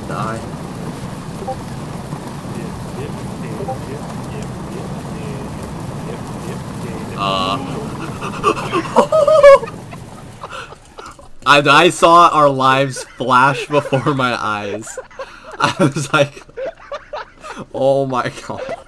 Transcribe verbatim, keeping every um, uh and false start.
die. Uh. I, I saw our lives flash before my eyes. I was like, oh my god.